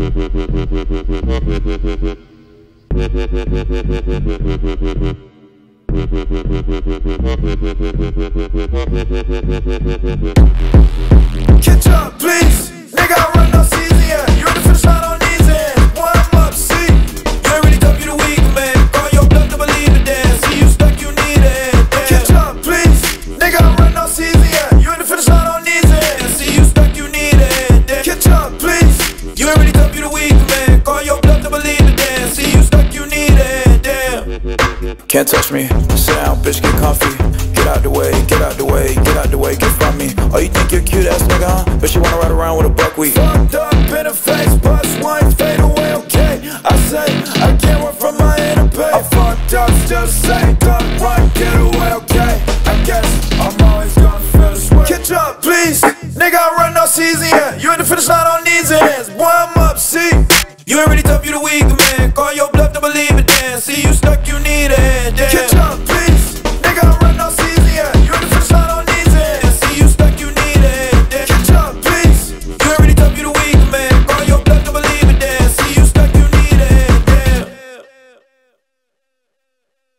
Catch up, please. Nigga, I run no season, yeah. You ready for the shot on these ends? Boy, I'm up, see. You ain't really tough, you the weak man. Call your bluff to believe it, then. See you stuck, you need it. Catch up, please. Nigga, I run no season, yeah. You ready for the shot on these ends? See you stuck, you need it. Catch up, please. You ain't really tough, you the weak man. Call your bluff to believe it, then. See you stuck, you need it. Can't touch me. Sit down, bitch, get comfy. Get out the way, get out the way, get out the way, get from me. Oh, you think you're cute ass nigga, huh? But you wanna ride around with a buckwheat. Fucked up in the face, bust once, fade away, okay. I say, I can't work from my inner pain. I fucked up, still say, duck, run, get away, okay. I guess I'm always gonna feel this way. Catch up, please. Nigga, I run no season, yeah. You ain't the finish line on these ends. Boy, I'm up, see. You ain't really tough, you the weak man. Call your bluff to believe it, then. See you stuck, you need it, then. Catch up.